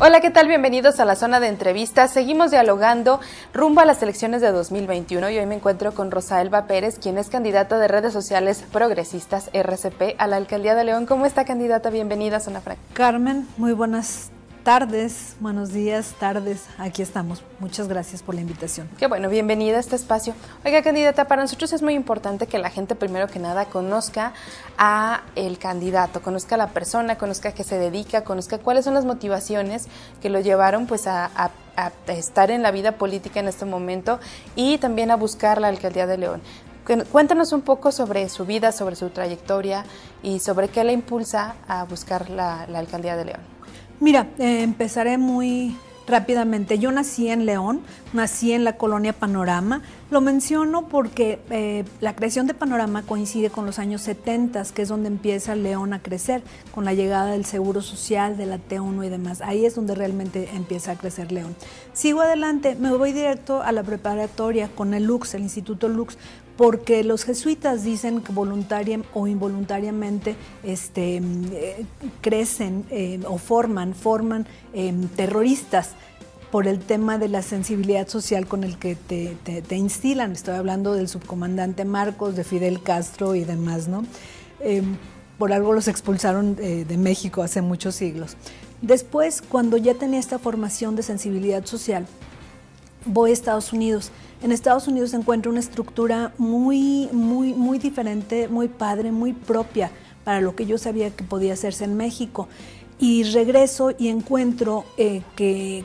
Hola, ¿qué tal? Bienvenidos a la zona de entrevistas. Seguimos dialogando rumbo a las elecciones de 2021 y hoy me encuentro con Rosa Elba Pérez, quien es candidata de redes sociales progresistas RCP a la Alcaldía de León. ¿Cómo está, candidata? Bienvenida a Zona Franca. Carmen, muy buenas tardes, buenos días, tardes, aquí estamos. Muchas gracias por la invitación. Qué bueno, bienvenida a este espacio. Oiga, candidata, para nosotros es muy importante que la gente primero que nada conozca a el candidato, conozca a la persona, conozca a qué se dedica, conozca cuáles son las motivaciones que lo llevaron pues a estar en la vida política en este momento y también a buscar la Alcaldía de León. Cuéntanos un poco sobre su vida, sobre su trayectoria y sobre qué le impulsa a buscar la Alcaldía de León. Mira, empezaré muy rápidamente. Yo nací en León, nací en la colonia Panorama. Lo menciono porque la creación de Panorama coincide con los años 70, que es donde empieza León a crecer, con la llegada del Seguro Social, de la T1 y demás. Ahí es donde realmente empieza a crecer León. Sigo adelante, me voy directo a la preparatoria con el LUX, el Instituto LUX, porque los jesuitas dicen que voluntaria o involuntariamente crecen o forman terroristas por el tema de la sensibilidad social con el que te instilan. Estoy hablando del subcomandante Marcos, de Fidel Castro y demás, ¿no? Por algo los expulsaron de México hace muchos siglos. Después, cuando ya tenía esta formación de sensibilidad social, voy a Estados Unidos. En Estados Unidos encuentro una estructura muy diferente, muy padre, muy propia para lo que yo sabía que podía hacerse en México. Y regreso y encuentro que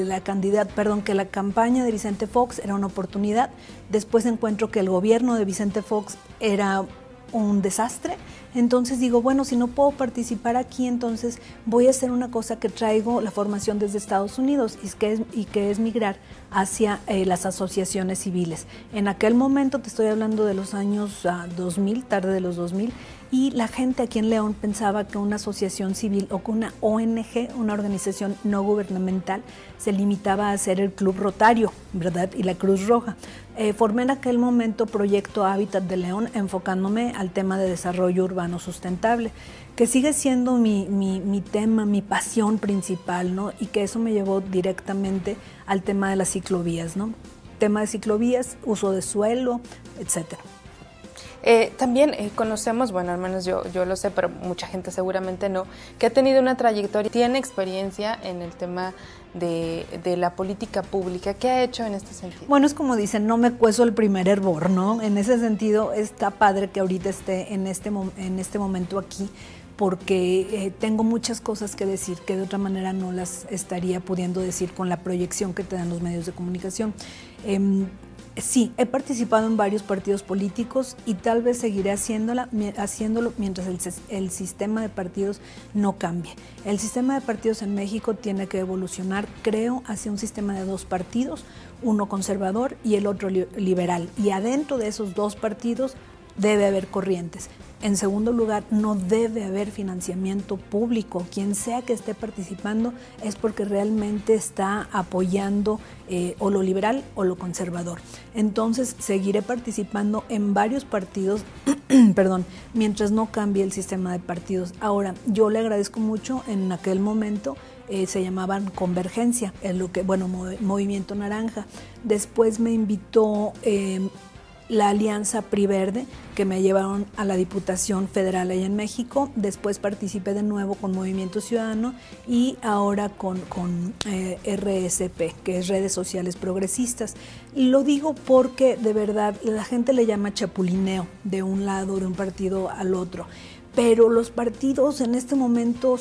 la campaña de Vicente Fox era una oportunidad. Después encuentro que el gobierno de Vicente Fox era un desastre. Entonces digo, bueno, si no puedo participar aquí, entonces voy a hacer una cosa que traigo la formación desde Estados Unidos y que es migrar hacia las asociaciones civiles. En aquel momento, te estoy hablando de los años 2000, tarde de los 2000, y la gente aquí en León pensaba que una asociación civil o que una ONG, una organización no gubernamental, se limitaba a ser el Club Rotario, ¿verdad? Y la Cruz Roja. Formé en aquel momento Proyecto Hábitat de León, enfocándome al tema de desarrollo urbano sustentable, que sigue siendo mi tema, mi pasión principal, ¿no? Y que eso me llevó directamente al tema de las ciclovías, ¿no? Tema de ciclovías, uso de suelo, etcétera. También conocemos, bueno, al menos yo lo sé, pero mucha gente seguramente no, que ha tenido una trayectoria, tiene experiencia en el tema de la política pública. ¿Qué ha hecho en este sentido? Bueno, es como dicen, no me cuezo el primer hervor, ¿no? En ese sentido está padre que ahorita esté en este momento aquí, porque tengo muchas cosas que decir que de otra manera no las estaría pudiendo decir con la proyección que te dan los medios de comunicación. Sí, he participado en varios partidos políticos y tal vez seguiré haciéndolo mientras el sistema de partidos no cambie. El sistema de partidos en México tiene que evolucionar, creo, hacia un sistema de dos partidos, uno conservador y el otro liberal. Y adentro de esos dos partidos debe haber corrientes. En segundo lugar, no debe haber financiamiento público. Quien sea que esté participando es porque realmente está apoyando o lo liberal o lo conservador. Entonces, seguiré participando en varios partidos, perdón, mientras no cambie el sistema de partidos. Ahora, yo le agradezco mucho, en aquel momento se llamaban Convergencia, Movimiento Naranja. Después me invitó la Alianza PRI Verde, que me llevaron a la Diputación Federal allá en México. Después participé de nuevo con Movimiento Ciudadano y ahora con RSP, que es Redes Sociales Progresistas. Lo digo porque de verdad la gente le llama chapulineo de un lado, de un partido al otro, pero los partidos en este momento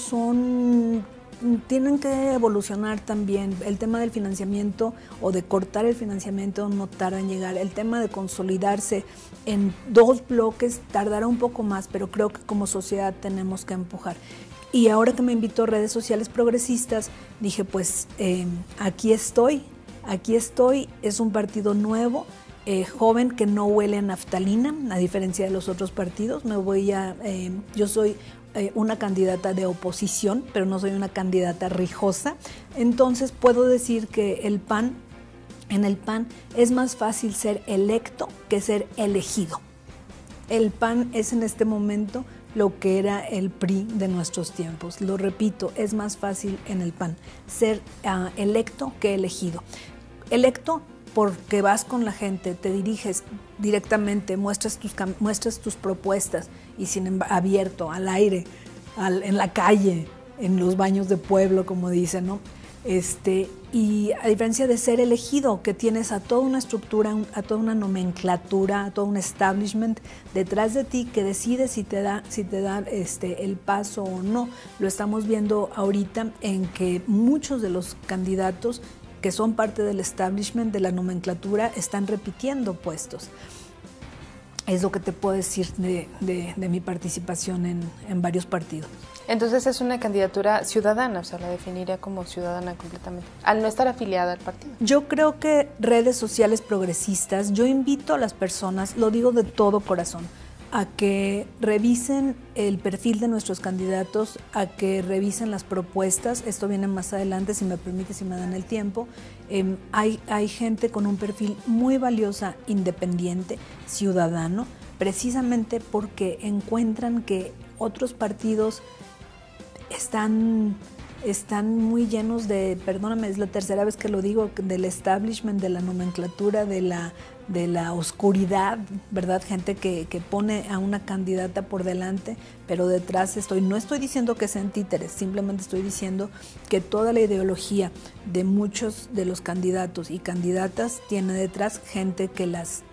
tienen que evolucionar también. El tema del financiamiento o de cortar el financiamiento no tarda en llegar. El tema de consolidarse en dos bloques tardará un poco más, pero creo que como sociedad tenemos que empujar. Y ahora que me invitó Redes Sociales Progresistas, dije pues aquí estoy, es un partido nuevo, joven, que no huele a naftalina, a diferencia de los otros partidos. Yo soy una candidata de oposición, pero no soy una candidata rijosa. Entonces puedo decir que en el PAN es más fácil ser electo que ser elegido. El PAN es en este momento lo que era el PRI de nuestros tiempos. Lo repito, es más fácil en el PAN ser electo que elegido. Electo porque vas con la gente, te diriges directamente, muestras tus propuestas y abierto, al aire, en la calle, en los baños de pueblo, como dicen, ¿no? Y a diferencia de ser elegido, que tienes a toda una estructura, a toda una nomenclatura, a todo un establishment detrás de ti que decide si te da el paso o no. Lo estamos viendo ahorita en que muchos de los candidatos que son parte del establishment, de la nomenclatura, están repitiendo puestos. Es lo que te puedo decir de mi participación en varios partidos. Entonces es una candidatura ciudadana, o sea, la definiría como ciudadana completamente, al no estar afiliada al partido. Yo creo que redes sociales progresistas, yo invito a las personas, lo digo de todo corazón, a que revisen el perfil de nuestros candidatos, a que revisen las propuestas. Esto viene más adelante, si me permite, si me dan el tiempo. Hay gente con un perfil muy valiosa, independiente, ciudadano, precisamente porque encuentran que otros partidos están muy llenos de, perdóname, es la tercera vez que lo digo, del establishment, de la nomenclatura, de la oscuridad, ¿verdad? Gente que pone a una candidata por delante, pero detrás no estoy diciendo que sean títeres, simplemente estoy diciendo que toda la ideología de muchos de los candidatos y candidatas tiene detrás gente que las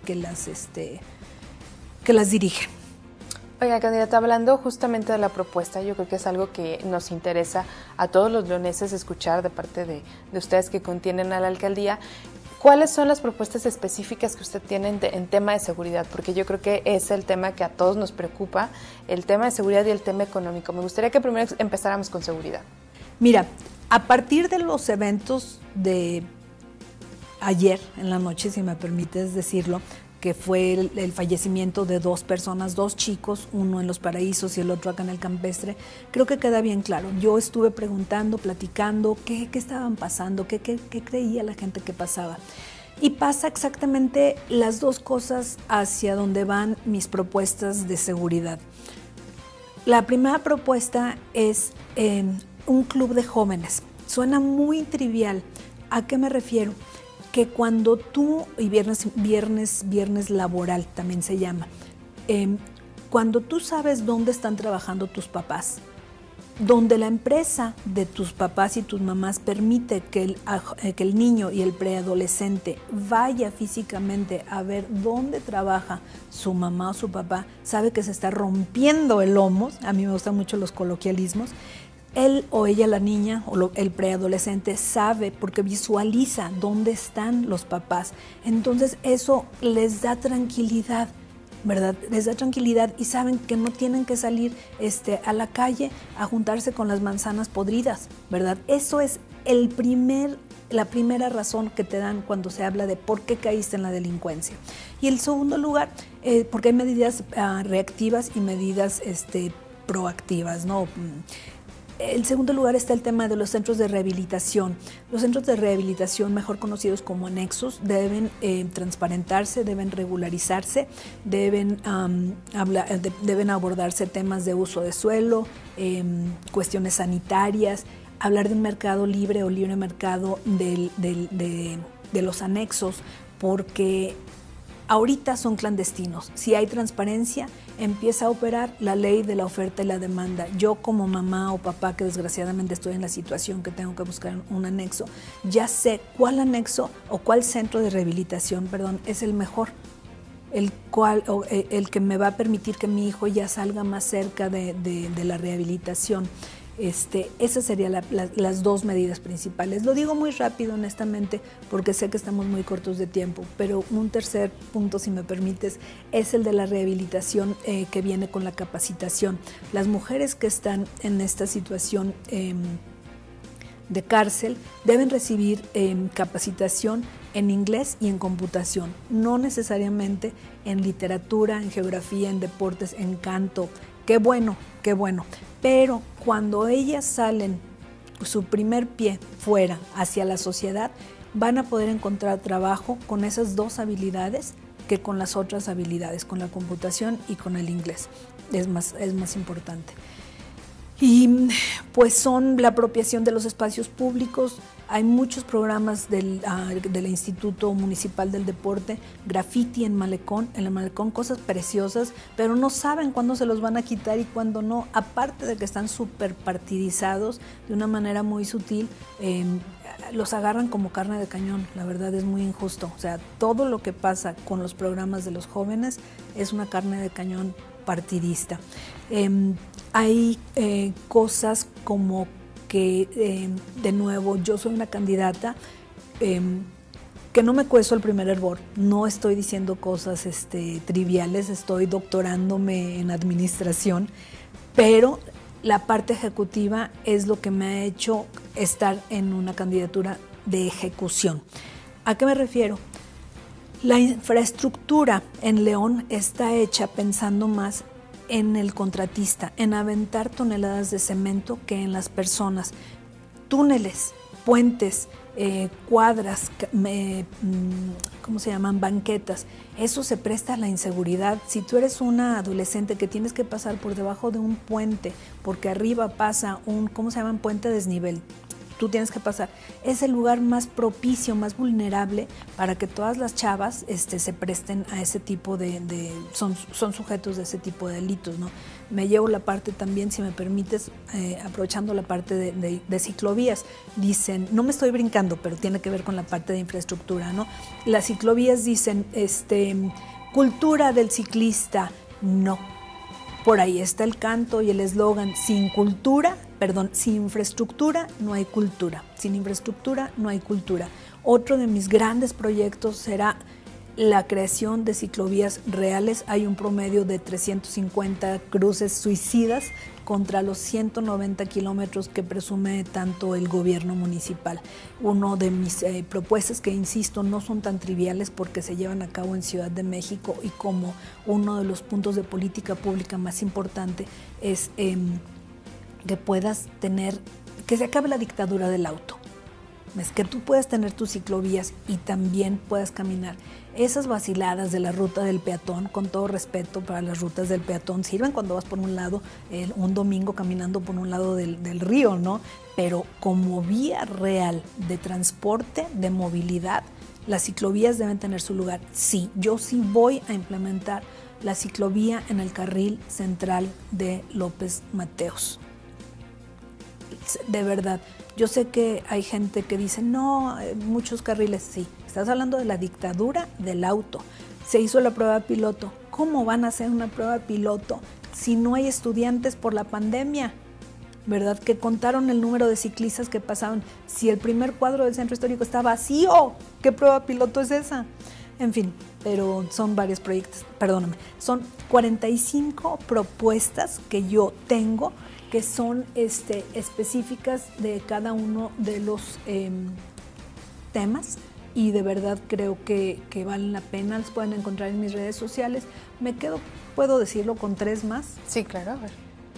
dirige. Oiga, candidata, hablando justamente de la propuesta, yo creo que es algo que nos interesa a todos los leoneses escuchar de parte de ustedes que contienen a la alcaldía. ¿Cuáles son las propuestas específicas que usted tiene en tema de seguridad? Porque yo creo que es el tema que a todos nos preocupa, el tema de seguridad y el tema económico. Me gustaría que primero empezáramos con seguridad. Mira, a partir de los eventos de ayer en la noche, si me permites decirlo, que fue el fallecimiento de 2 personas, 2 chicos, uno en Los Paraísos y el otro acá en el Campestre, creo que queda bien claro. Yo estuve preguntando, platicando qué estaban pasando, qué creía la gente que pasaba. Y pasa exactamente las 2 cosas hacia donde van mis propuestas de seguridad. La primera propuesta es un club de jóvenes. Suena muy trivial. ¿A qué me refiero? Que cuando tú, y viernes laboral también se llama, cuando tú sabes dónde están trabajando tus papás, donde la empresa de tus papás y tus mamás permite que el niño y el preadolescente vaya físicamente a ver dónde trabaja su mamá o su papá, sabe que se está rompiendo el lomo. A mí me gustan mucho los coloquialismos. Él o ella, la niña o el preadolescente, sabe porque visualiza dónde están los papás. Entonces eso les da tranquilidad, ¿verdad? Les da tranquilidad y saben que no tienen que salir a la calle a juntarse con las manzanas podridas, ¿verdad? Eso es la primera razón que te dan cuando se habla de por qué caíste en la delincuencia. Y el segundo lugar, porque hay medidas reactivas y medidas proactivas, ¿no? En segundo lugar está el tema de los centros de rehabilitación. Los centros de rehabilitación, mejor conocidos como anexos, deben transparentarse, deben regularizarse, deben abordarse temas de uso de suelo, cuestiones sanitarias, hablar de un mercado libre o libre mercado de los anexos, porque ahorita son clandestinos. Si hay transparencia, empieza a operar la ley de la oferta y la demanda. Yo como mamá o papá, que desgraciadamente estoy en la situación que tengo que buscar un anexo, ya sé cuál anexo o cuál centro de rehabilitación, es el mejor, el que me va a permitir que mi hijo ya salga más cerca de la rehabilitación. Esas serían las 2 medidas principales. Lo digo muy rápido, honestamente, porque sé que estamos muy cortos de tiempo, pero un tercer punto, si me permites, es el de la rehabilitación que viene con la capacitación. Las mujeres que están en esta situación de cárcel deben recibir capacitación en inglés y en computación, no necesariamente en literatura, en geografía, en deportes, en canto. Qué bueno, pero cuando ellas salen su primer pie fuera hacia la sociedad, van a poder encontrar trabajo con esas 2 habilidades que con las otras habilidades, con la computación y con el inglés. Es más importante. Y pues son la apropiación de los espacios públicos. Hay muchos programas del Instituto Municipal del Deporte, graffiti en el malecón cosas preciosas, pero no saben cuándo se los van a quitar y cuándo no, aparte de que están súper partidizados de una manera muy sutil, los agarran como carne de cañón. La verdad es muy injusto, o sea, todo lo que pasa con los programas de los jóvenes es una carne de cañón partidista. Hay cosas como que, de nuevo, yo soy una candidata que no me cuezo el primer hervor, no estoy diciendo cosas triviales, estoy doctorándome en administración, pero la parte ejecutiva es lo que me ha hecho estar en una candidatura de ejecución. ¿A qué me refiero? La infraestructura en León está hecha pensando más en el contratista, en aventar toneladas de cemento que en las personas. Túneles, puentes, cuadras, ¿cómo se llaman? Banquetas. Eso se presta a la inseguridad. Si tú eres una adolescente que tienes que pasar por debajo de un puente, porque arriba pasa un, ¿cómo se llaman? Puente desnivel. Tú tienes que pasar. Es el lugar más propicio, más vulnerable para que todas las chavas se presten a ese tipo son sujetos de ese tipo de delitos, ¿no? Me llevo la parte también, si me permites, aprovechando la parte de ciclovías. Dicen, no me estoy brincando, pero tiene que ver con la parte de infraestructura, ¿no? Las ciclovías dicen, cultura del ciclista, no. Por ahí está el canto y el eslogan, sin infraestructura no hay cultura, sin infraestructura no hay cultura. Otro de mis grandes proyectos será la creación de ciclovías reales. Hay un promedio de 350 cruces suicidas contra los 190 kilómetros que presume tanto el gobierno municipal. Uno de mis propuestas, que insisto, no son tan triviales porque se llevan a cabo en Ciudad de México, y como uno de los puntos de política pública más importante es que puedas tener, que se acabe la dictadura del auto. Es que tú puedas tener tus ciclovías y también puedas caminar. Esas vaciladas de la ruta del peatón, con todo respeto para las rutas del peatón, sirven cuando vas por un lado, un domingo caminando por un lado del río, ¿no? Pero como vía real de transporte, de movilidad, las ciclovías deben tener su lugar. Sí, yo sí voy a implementar la ciclovía en el carril central de López Mateos. De verdad, yo sé que hay gente que dice, no, muchos carriles, sí. Estás hablando de la dictadura del auto. Se hizo la prueba piloto. ¿Cómo van a hacer una prueba piloto si no hay estudiantes por la pandemia? ¿Verdad? Que contaron el número de ciclistas que pasaban. Si el primer cuadro del centro histórico está vacío, ¿qué prueba piloto es esa? En fin, pero son varios proyectos, perdóname, son 45 propuestas que yo tengo, que son específicas de cada uno de los temas, y de verdad creo que valen la pena. Las pueden encontrar en mis redes sociales. Me quedo, puedo decirlo, con 3 más. Sí, claro, a ver.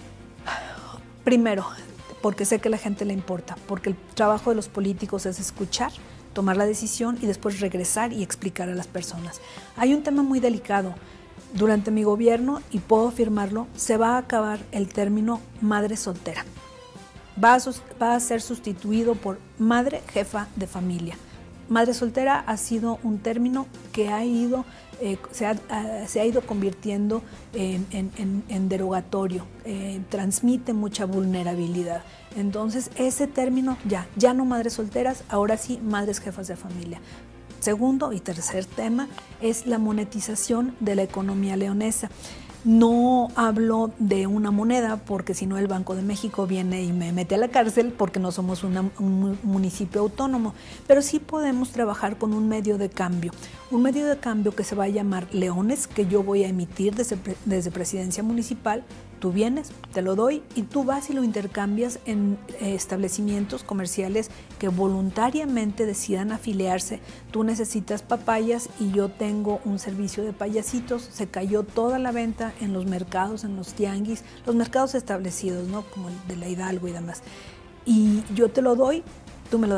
Primero, porque sé que a la gente le importa, porque el trabajo de los políticos es escuchar, tomar la decisión y después regresar y explicar a las personas. Hay un tema muy delicado. Durante mi gobierno, y puedo afirmarlo, se va a acabar el término madre soltera. Va a ser sustituido por madre jefa de familia. Madre soltera ha sido un término que se ha ido convirtiendo en derogatorio, transmite mucha vulnerabilidad. Entonces, ese término ya no madres solteras, ahora sí madres jefas de familia. Segundo y tercer tema es la monetización de la economía leonesa. No hablo de una moneda, porque si no el Banco de México viene y me mete a la cárcel, porque no somos un municipio autónomo, pero sí podemos trabajar con un medio de cambio que se va a llamar Leones, que yo voy a emitir desde Presidencia Municipal. Tú vienes, te lo doy y tú vas y lo intercambias en establecimientos comerciales que voluntariamente decidan afiliarse. Tú necesitas papayas y yo tengo un servicio de payasitos. Se cayó toda la venta en los mercados, en los tianguis, los mercados establecidos, ¿no? Como el de la Hidalgo y demás. Y yo te lo doy, tú me lo das.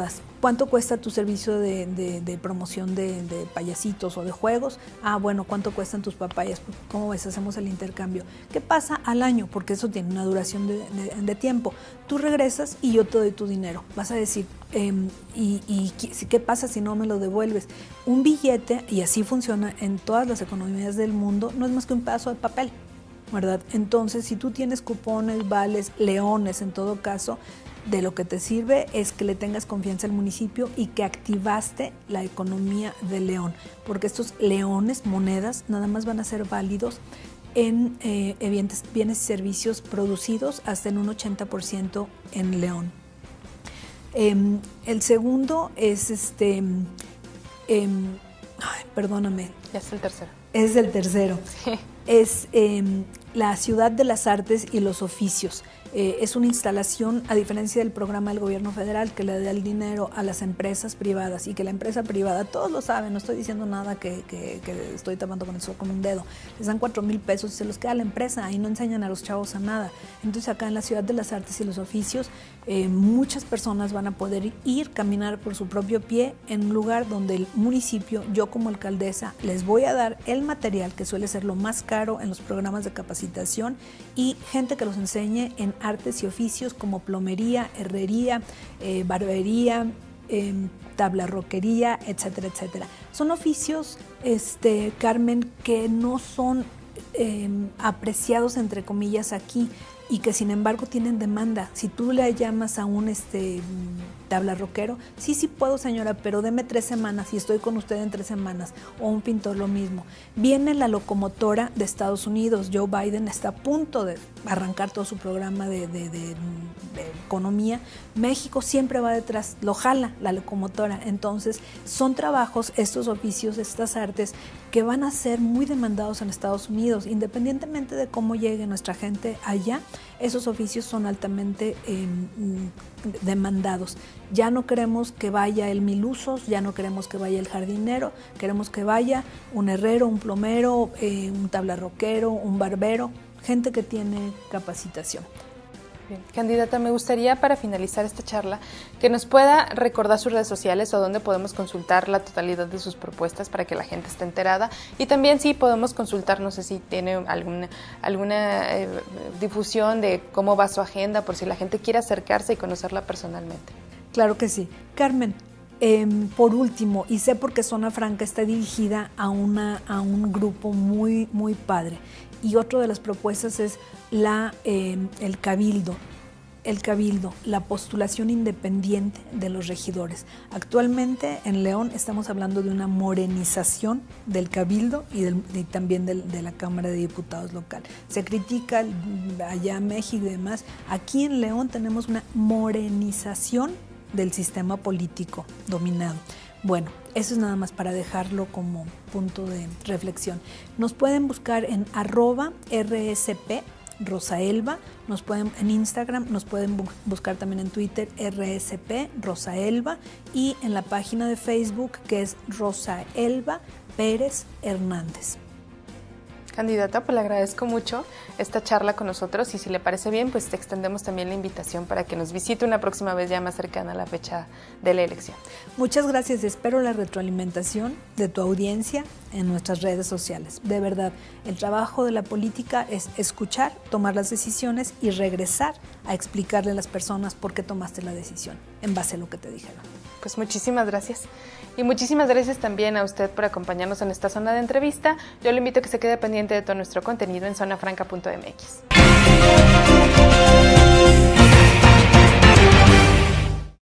¿Cuánto cuesta tu servicio de promoción de payasitos o de juegos? Ah, bueno, ¿cuánto cuestan tus papayas? Pues, ¿cómo ves? Hacemos el intercambio. ¿Qué pasa al año? Porque eso tiene una duración de tiempo. Tú regresas y yo te doy tu dinero. Vas a decir, ¿qué pasa si no me lo devuelves? Un billete, y así funciona en todas las economías del mundo, no es más que un pedazo de papel, ¿verdad? Entonces, si tú tienes cupones, vales, leones en todo caso, de lo que te sirve es que le tengas confianza al municipio y que activaste la economía de León, porque estos leones, monedas, nada más van a ser válidos en bienes y servicios producidos hasta en un 80% en León. El segundo es perdóname. Ya es el tercero. Es el tercero. Sí. Es la Ciudad de las Artes y los Oficios. Es una instalación, a diferencia del programa del gobierno federal que le da el dinero a las empresas privadas y que la empresa privada, todos lo saben, no estoy diciendo nada que estoy tapando con eso con un dedo, les dan 4,000 pesos y se los queda a la empresa y no enseñan a los chavos a nada. Entonces acá en la Ciudad de las Artes y los Oficios muchas personas van a poder caminar por su propio pie en un lugar donde el municipio, yo como alcaldesa, les voy a dar el material que suele ser lo más caro en los programas de capacitación y gente que los enseñe en artes y oficios como plomería, herrería, barbería, tablarroquería, etcétera, etcétera. Son oficios, Carmen, que no son apreciados entre comillas aquí y que sin embargo tienen demanda. Si tú le llamas a un tablarroquero, sí puedo señora, pero deme 3 semanas y estoy con usted en 3 semanas, o un pintor lo mismo. Viene la locomotora de Estados Unidos, Joe Biden está a punto de arrancar todo su programa de economía, México siempre va detrás, lo jala la locomotora, entonces son trabajos, estos oficios, estas artes que van a ser muy demandados en Estados Unidos, independientemente de cómo llegue nuestra gente allá, esos oficios son altamente demandados. Ya no queremos que vaya el milusos, ya no queremos que vaya el jardinero, queremos que vaya un herrero, un plomero, un tablarroquero, un barbero, gente que tiene capacitación. Bien. Candidata, me gustaría para finalizar esta charla que nos pueda recordar sus redes sociales o dónde podemos consultar la totalidad de sus propuestas para que la gente esté enterada y también si podemos consultar, no sé si tiene alguna difusión de cómo va su agenda por si la gente quiere acercarse y conocerla personalmente. Claro que sí. Carmen, por último, y sé porque Zona Franca está dirigida a un grupo muy, muy padre. Y otra de las propuestas es el cabildo, la postulación independiente de los regidores. Actualmente en León estamos hablando de una morenización del cabildo y también de la Cámara de Diputados local. Se critica allá en México y demás. Aquí en León tenemos una morenización del sistema político dominado. Bueno, eso es nada más para dejarlo como punto de reflexión. Nos pueden buscar en @RSP Rosaelba, en Instagram, nos pueden buscar también en Twitter RSP Rosaelba y en la página de Facebook que es Rosaelba Pérez Hernández. Candidata, pues le agradezco mucho esta charla con nosotros y si le parece bien, pues te extendemos también la invitación para que nos visite una próxima vez ya más cercana a la fecha de la elección. Muchas gracias, espero la retroalimentación de tu audiencia en nuestras redes sociales. De verdad, el trabajo de la política es escuchar, tomar las decisiones y regresar a explicarle a las personas por qué tomaste la decisión, en base a lo que te dijeron. Pues muchísimas gracias. Y muchísimas gracias también a usted por acompañarnos en esta zona de entrevista. Yo le invito a que se quede pendiente de todo nuestro contenido en zonafranca.mx.